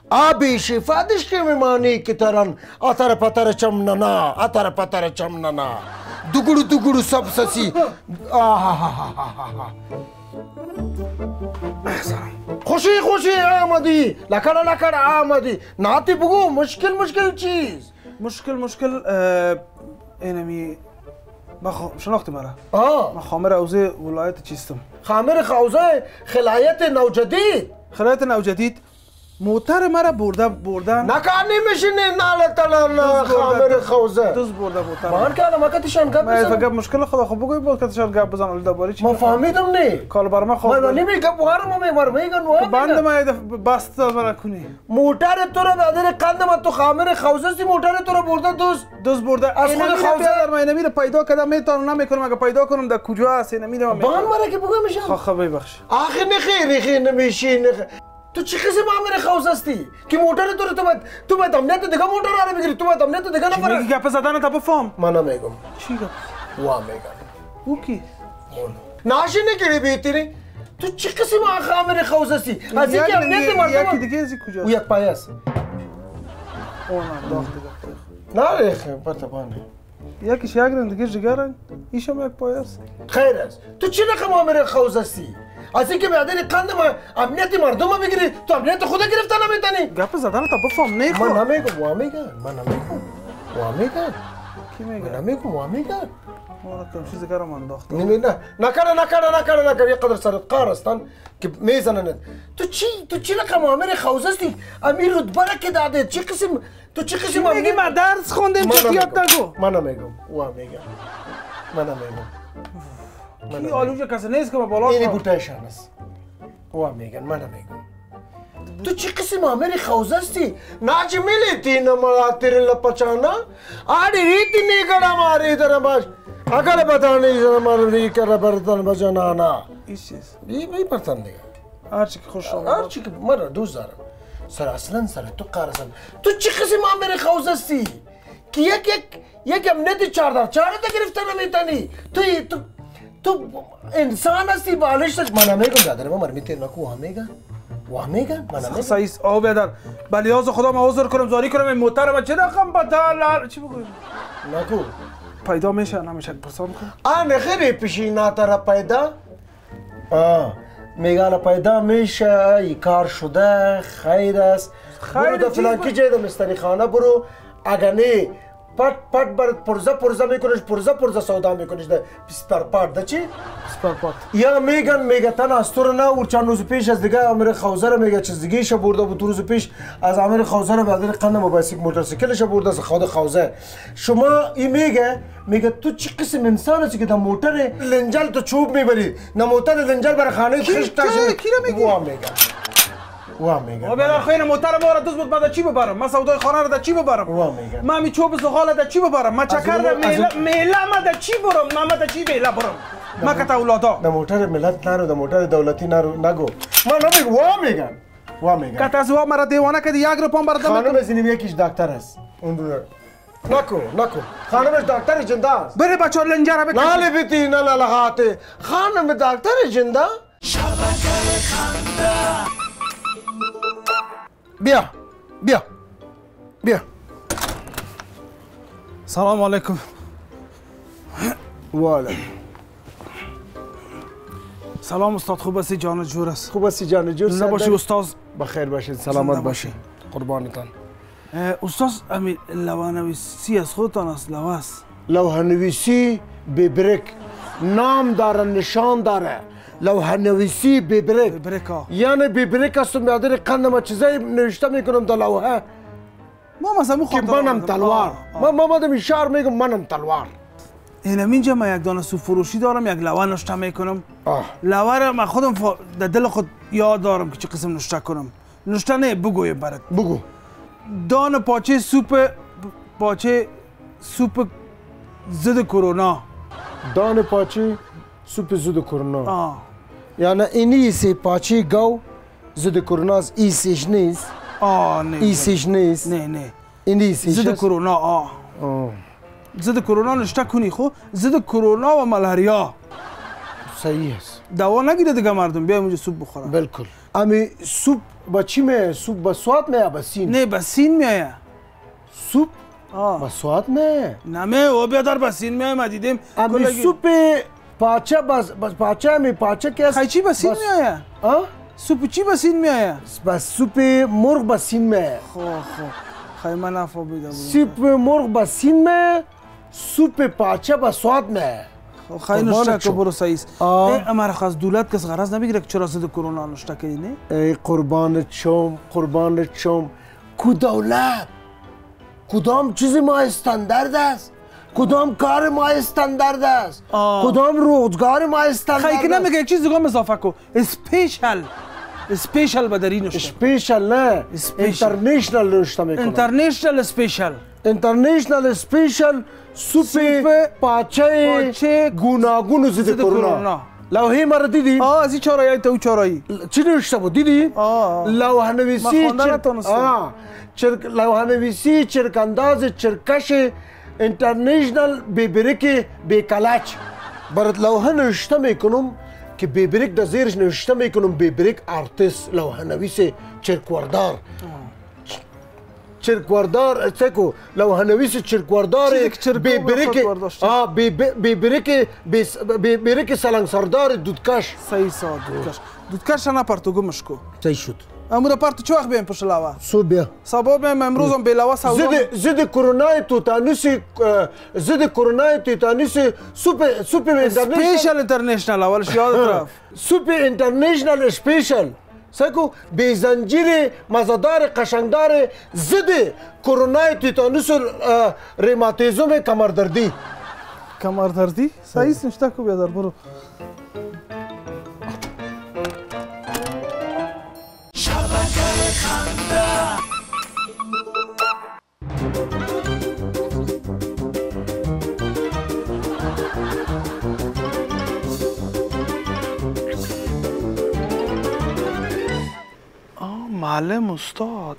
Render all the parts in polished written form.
آبی شفادش که میمانی که تران اتر پتر چمننا اتر پتر چمننا دوگرو دوگرو سب سسی خوشی خوشی آمدی لکڑا لکڑا آمدی ناتی بگو مشکل چیز مشکل اینمی شناختی مرا من خامر حوزه ولایت چیستم خامر حوزه خلایت نوجدید موتر مرا بردن نکانی میشینی نالتانا خامر خوزه دوز برده موتر مان کردم اکتشان گپ بزن فقط مشکل خدا خب بگوی بود کتشان گپ بزن ولی درباره چی ما فهمیدم نه کال بر ما خوب من نمیگم وارم میگن بند ما بست مرا کنی موتر تو رو بدر قندم تو خامر خوزه سی موتر تو رو برده دوز برده از خود خوزه من نمیره پیدا کردم میتونم نمیکنم اگه پیدا کنم در کجا هست نمیدونم بان مرا که بگم میشم خب ببخش آخه نخیر نمیشین تو چی قسم معامله خوز هستی که موتر تو باید امنیت دیگه موتر رو بگیری تو باید امنیت دیگه نفره میگی گپ زدن تا بفهم من نمیگم چی گپ وا میگم او کی ناشی نگیری بیتری تو چی قسم خامر خوز هستی از اینکه امنیت مردم یکی دیگه ازی کجاست او یک پای است اون داخت نه ریخه پرتبانه یکیش یک رنگ دیگه جگرن ایشم یک پای است خیر است تو چی رقم معامله خوز هستی از اینکه به عدل قند امنیت مردم بگیری تو امنیت خود گرفتن نمیتونی گپ زدن تا بفهم نه من نمیگم وا میگم ما کم چیز کارم انداخت نکر یک قدر سرت قار هستن که میزنن تو چی رقم معامله خوز هستی امیر رتبه را که داده چی قسم میگی ما درس خوندیم چه یاد نگو من نمیگم کی آلوجه کسی نیست که ما بالا اینی بوتایشان است وا میگن من نمیگم تو چی قسم معامله خوز هستی ناچ میلیتی نماراتیر لپچانا آری ریتی نیگڑا ماری در باش اگر بتانی ماری کر برتن بجنانا ایش چیز بی پرتن دیگه هرچی که خوش شما هرچی که مرا دوست دارم سر اصلا سر تو قارسن تو چی قسم معامله خوز هستی که یک امنیت 4 در 4 گرفتن نمیتونی تو انسان هستی بالش من نمیگم برادر من میتونی نکو وامیگن من نمیگم صحیح آو برادر بلیاز خدا ما عذر کنم زاری کنم این موتر چه رقم بدل چی بگویم نکو پیدا میشه نمیشه پرسان کنم نخیری پیشینات را پیدا میگن پیدا میشه ای کار شده خیر است برو در فلان کی جای مستری خانه برو اگر نه پت برات پرزه میکنش پرزه سودا میکنش ده سپر پات ده چی؟ سپر پات یا میگه تن استور نه و چند روز پیش از دیگه امیر خوزه رو میگه چیز دیگه شه برده بود 2 روز پیش از امیر خوزه رو بعد قند موبایل موتورسیکلش برده از خود خوزه شما این میگه تو چی قسم انسان هستی که در موتر لنجل تو چوب میبری نه موتر لنجل بر خانه خش تاشه کی رو میگی وا میگن و بیار خیلی موتر باره دوست بود بعد چی ببرم من سودای خانه رو در چی ببرم وا میگن من می چوب زغال در چی ببرم من چکر میله ما در چی برم من در چی میله برم ما کتا اولادا در موتر ملت نرو در موتر دولتی نگو من نمیگم وا میگن کتا از وا مرا دیوانه کردی 1 روپا بردم خانم زینیم یکیش دکتر است اون رو نکو خانمش دکتر جنده است بره بچه لنجره بکن نالی بیتی نه لغاته خانم دکتر جنده شبکه خنده بیا سلام علیکم واله سلام استاد خوب هستی جان جور است خوب هستی جان جور زنده باشی استاد بخیر باشید سلامت باشید قربانتان استاد امیر لوحه‌نویسی از خودتان است لوحه لوحه‌نویسی ببرک نام داره نشان داره لوحه‌نویسی ببرک یعنی ببرک است میادر قندم چیزایی نوشته میکنم در لوحه ما مثلا که منم تلوار ما دم شعر میگم منم تلوار اینجا من یک دانه سوپ فروشی دارم یک لوحه نوشته میکنم لوحه را من خودم در دل خود یاد دارم که چه قسم نوشته کنم نوشته نه بگوی برات بگو دانه پاچه سوپ ضد کرونا دانه پاچه سوپ ضد کرونا یعنی اینی سی پاچه گاو ضد کرونا از ایسیش نیست نه ایسیش نیست نه اینی ایسیش ضد کرونا ضد کرونا نشته کنی خو ضد کرونا و ملاریا صحیح است. دوا نگیره دیگه مردم، بیا اونجا سوپ بخورن. بالکل. امی سوپ با چی میه؟ سوپ با سواد میه با سین؟ نه با سین میایه. سوپ با سواد میه؟ نه او بیادر با سین میایه. ما دیدیم امی سوپ پاچه پاچه که است؟ خیلی با سین میایه. سوپ چی با سین میایه؟ بس سوپ مرغ با سین میایه. خیلی من نفهمیدم. سوپ مرغ با سین میایه، سوپ پاچه با سواد میایه. خیلی نشته که برو ساییست. اما رخ از دولت کس غرض نمیگیره که چرا ضد کرونا نشته کردی نه؟ ای قربانت شم کو دولت کدام چیز ما استاندارد است، کدام کار ما استاندارد است، کدام روزگار ما استاندارد است. خیلی که نمیگه یک چیز دیگه اضافه کو. اسپیشل بدری نشته. اسپیشل نه، اینترنشنال نشته میکنم. اینترنشنال اسپیشل سوپ پاچه گوناگون ضد کرونا. لوحه ما رو دیدی؟ از این چارایی تا اون چارایی. چی نوشته بود دیدی؟ لوحه نویسی چرکانداز چرکش اینترنشنال بیبریک بیکلاچ. برات لوحه نوشته میکنم که بیبریک در زیرش نوشته میکنم بیبریک آرتیست، لوحه نویس چرکوردار. چرکوردار چکو لوحه نویس چرکوردار بیبریک سالنگسردار دودکش. صحیح ساد دودکش نه پرتوگو مشکو. صحیح شد. امروز پارت چه وقت بیایم پشت لوا؟ صبح بیا. صبح بیایم امروز هم بلوا سودا. ضد کرونا تیتانوس سوپ اسپیشل اینترنشنال اولش یادت رفت. سوپ اینترنشنال اسپیشل سکو به زنجیر مزادار قشنگدار ضد کرونا تیتانوس ریماتیزم کمردردی. کمردردی؟ صحیح نشته کو بیادر برو. معلم استاد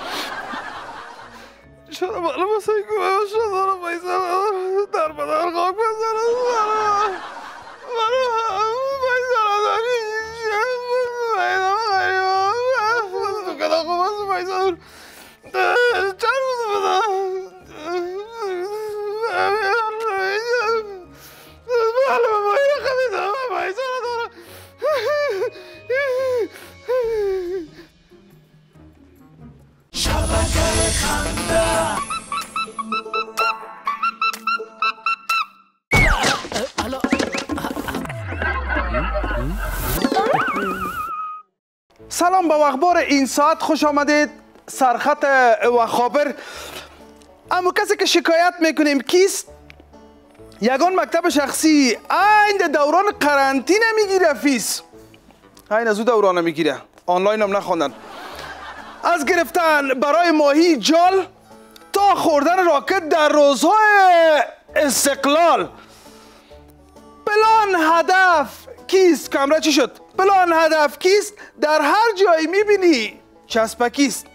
چرا معلم حسین گوه شد دارم در بدر خاک بزنم سلام با اخبار این ساعت خوش آمدید. سرخط و خابر. اما کسی که شکایت میکنیم کیست؟ یگان مکتب شخصی این دوران قرنطینه میگیره فیس. این از او دوران میگیره. آنلاین هم نخواندن. از گرفتن برای ماهی جال تا خوردن راکت در روزهای استقلال. پلان هدف کیست؟ کامرا چی شد؟ پلان هدف کیست؟ در هر جایی میبینی چسبکیست.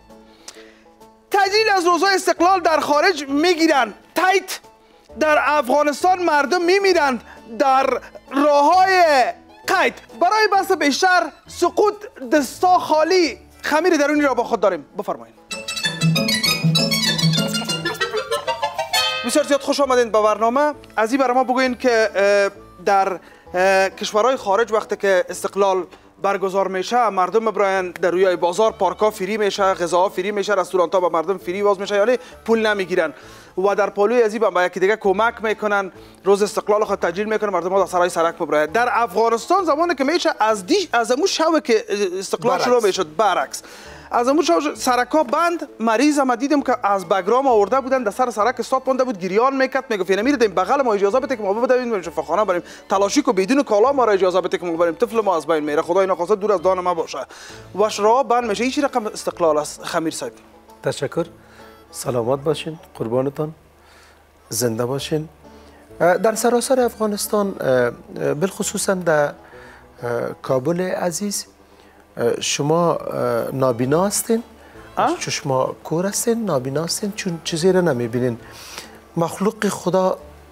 تجلیل از روزهای استقلال در خارج میگیرن تایت. در افغانستان مردم میمیرند در راههای قید. برای بحث بیشتر سقوط دستا خالی خمیر درونی را با خود داریم. بفرمایید. بسیار زیاد خوش آمدین به برنامه. از این برای ما بگوین که در کشورهای خارج وقتی که استقلال برگزار میشه مردم براین در روی بازار پارکا فری میشه، غذاها فری میشه، رستوران ها به مردم فری باز میشه، یعنی پول نمیگیرن و در پالوی ازی با یکی دیگه کمک میکنن. روز استقلال خود تجلیل میکنن، مردم ها در سرای سرک ببراین. در افغانستان زمانی که میشه از امو شو که استقلال شروع میشد برعکس از امو شو سرکا بند. مریض ما دیدم که از بگرام آورده بودن در سر سرک استاپ مونده بود، گریان میکرد، میگفت نمیردیم بغل ما اجازه بده که ما بدویم بریم شفاخانه بریم، تلاشی کو بدون کالا ما را اجازه بده که ما بریم، طفل ما از بین میره، خدای نخواسته دور از دان ما باشه. واش را بند میشه. هیچ رقم استقلال است. خمیر صاحب تشکر. سلامت باشین، قربانتان، زنده باشین. در سراسر افغانستان بالخصوصا در کابل عزیز شما نابینا هستین، چشما کور هستین، نابینا هستین، چون چیزی را نمیبینین. مخلوق خدا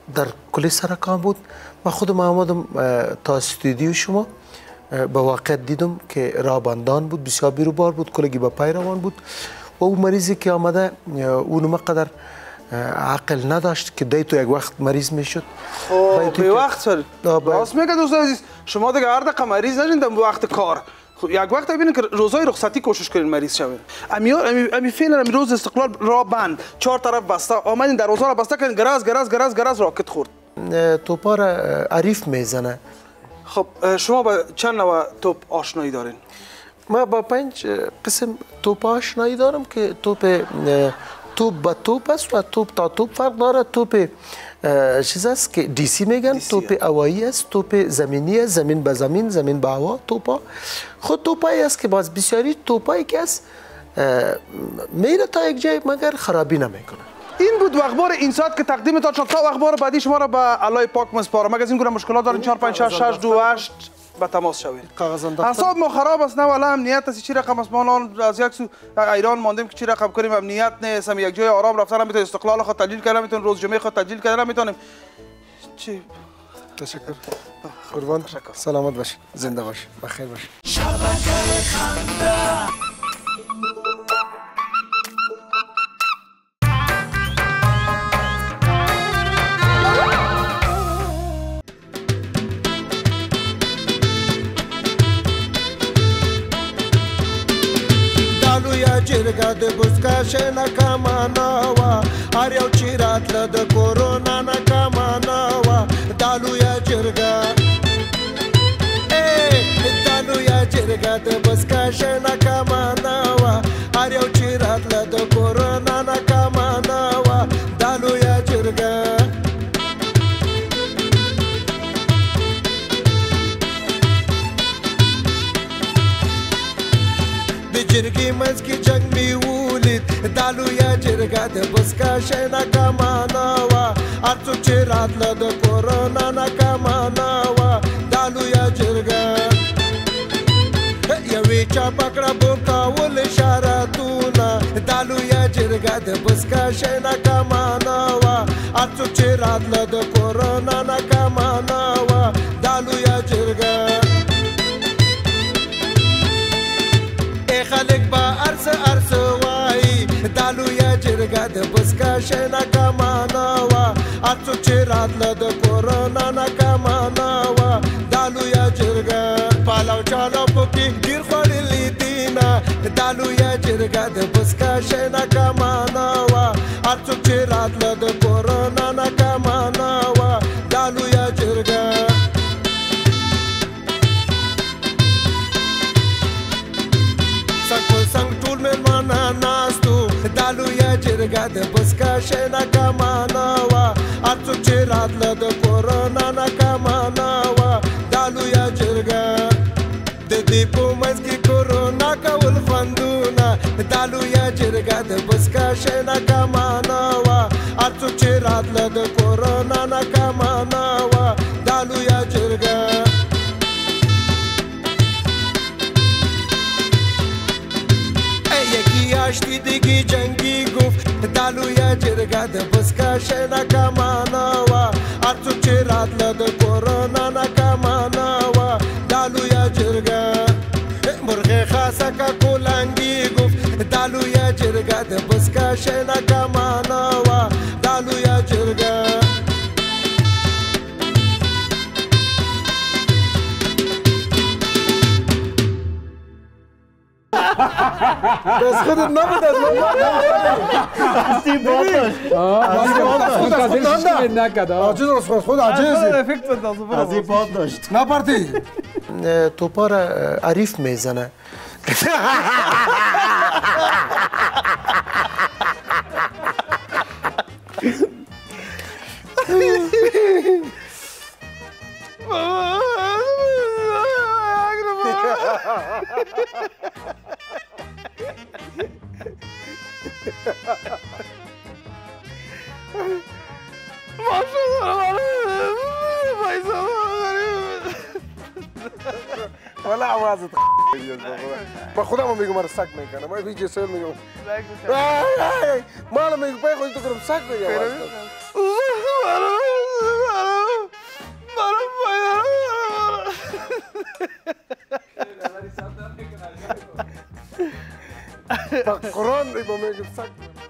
در کلی سرکان بود. و خودم آمدم تا استودیو شما، به واقع دیدم که رابندان بود، بسیار بیروبار بود، کلگی به پای روان بود و او مریضی که آمده اونم قدر عقل نداشت که تو یک وقت مریض میشد. به وقت سر راست میگه دوست عزیز، شما دیگه هر دقیقه مریض نشین در وقت کار. یک وقت ببینید که روزای رخصتی کوشش کنین مریض شوین. امی فعلا امی روز استقلال را بند، 4 طرف بسته، آمدین در روزا را بسته کردین، گراز راکت خورد. توپا را عریف میزنه. خب شما با چند نوع توپ آشنایی دارین؟ ما با 5 قسم توپ آشنایی دارم که توپ با توپ است و توپ تا توپ فرق داره. توپ چیز است که دیسی میگن، توپ هوایی است، توپ زمینی است، زمین به زمین، زمین به هوا. توپا خود توپایی است که باز بسیاری توپایی که است میره تا یک جای مگر خرابی نمیکنه. این بود اخبار این ساعت که تقدیمتان شد. تا اخبار بعدی شما را به الله پاک میسپارم. اگر این گونه مشکلات دارین 456 به تماس شوید. حساب ما خراب است، نه والا امنیت است. چی رقم است؟ ما از یک سو ایران ماندیم که چی رقم کنیم، امنیت نیست. هم یک جای آرام رفتن نمیتونیم، استقلال خود تجلیل کردن نمیتونیم، روز جمعه خود تجلیل کردن نمیتونیم. چی؟ تشکر. قربان. سلامت باشید، زنده باشید، بخیر باشید. شبکه خنده. جرګه د بوسکاش ناکامانه وه، هر یو چې راتله د کورونا ناکامانه وه. دا لویه جرګه دا لویه جرګه د بوسکاش ناکامانه وه، هر یو چې راتله د کورونا ناکامانه وه. دا لویه جرګه جرګې منځ کې جنګ مې ولید. دا لویه جرګه د بوسکاش ناکامانه وه، هر څوک چې راتله د کورونا ناکامانه وه. دا لویه جرګه یوې چا پکړه بوم کول اشارتونه. دا لویه جرګه د بوسکاش ناکامانه وه، هر څوک چې راتله د کورونا ناکامانه وه. دا لویه جرګه خلق با ارس وای. دا لویه جرګه د بوسکاش ناکامانه وه، هر څوک چې راتله د کورونا ناکامانه وه. دا لویه جرګه پالو چالو پکې ډېر خوړلي دینه. دا لویه جرګه د بوسکاش ناکامانه وه، هر څوک چې راتله د کورونا ناکامانه وه. دا لویه جرګه څنګ ټول مېلمانه ناستو. دا لویه جرګه د بوسکاش ناکامانه وه، هر څوک چې راتله د کورونا ناکامانه وه. دا لویه جرګه د دې په منځ کې کورونا کول خوندونه. دا لویه جرګه د بوسکاش ناکامانه وه، هر څوک چې راتله د کورونا ناکامانه وه. دا لویه جرګه یاشتی دیگی جنگی گفت. دا لویه جرګه د بوسکاش ناکامانه وه، هر څوک چې راتله د کورونا ناکامانه وه. دا لویه جرګه مرغې خاصه کا کولنګي گفت. دا لویه جرګه د بوسکاش ناکامانه وه. دا لویه جرګه Das خودت نبود از من عاجز از خود عاجزی از این باد داشت نپرتی توپا را عریف میزنه. ولا عوازت ما خودم میگم من سگ میکنم ما هیچ سوال میگم ما میگم پای خودت تو کنم سگ میگم قرآن ما میگم سگ.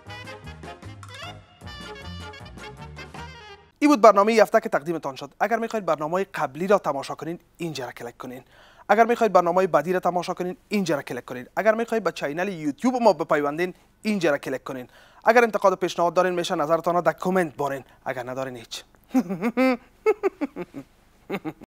این بود برنامه یفته که تقدیمتان شد. اگر میخواید برنامه قبلی را تماشا کنین اینجا را کلیک کنین. اگر میخواید برنامه بعدی را تماشا کنین اینجا را کلیک کنین. اگر میخواید به چینل یوتیوب ما بپیوندین اینجا را کلیک کنین. اگر انتقاد و پیشنهاد دارین میشه نظرتان را در کامنت بارین. اگر ندارین هیچ